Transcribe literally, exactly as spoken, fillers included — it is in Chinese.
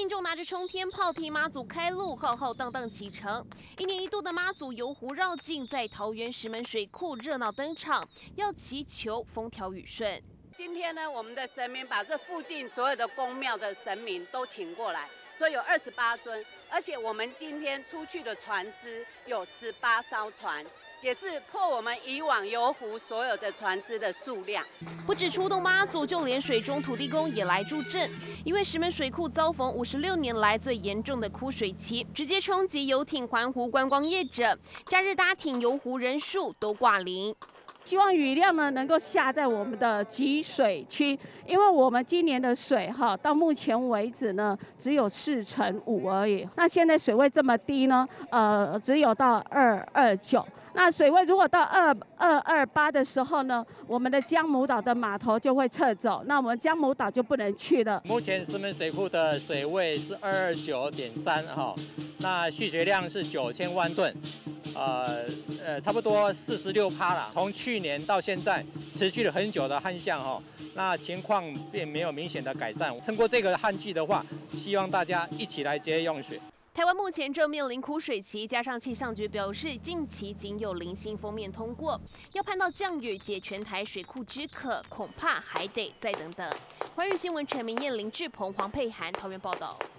民众拿着冲天炮替妈祖开路，浩浩荡荡启程。一年一度的妈祖游湖绕境在桃园石门水库热闹登场，要祈求风调雨顺。 今天呢，我们的神明把这附近所有的宫庙的神明都请过来，所以有二十八尊，而且我们今天出去的船只有十八艘船。 也是破我们以往游湖所有的船只的数量。 不止出动妈祖，就连水中土地公也来助阵。因为石门水库遭逢五十六年来最严重的枯水期，直接冲击游艇环湖观光业者，假日搭艇游湖人数都挂零。 希望雨量呢能够下在我们的集水区，因为我们今年的水哈到目前为止呢只有四成五而已。那现在水位这么低呢，呃，只有到二二九。那水位如果到二二二八的时候呢，我们的姜母岛的码头就会撤走，那我们姜母岛就不能去了。 目前石门水库的水位是二二九点三哈，那蓄水量是九千万吨。 呃呃，差不多四十六趴了。从去年到现在，持续了很久的旱象哈，那情况并没有明显的改善。撑过这个旱季的话，希望大家一起来节约用水。 台湾目前正面临枯水期，加上气象局表示近期仅有零星锋面通过，要盼到降雨解全台水库之渴，恐怕还得再等等。环宇新闻陈明燕、林志鹏、黄佩涵桃园报道。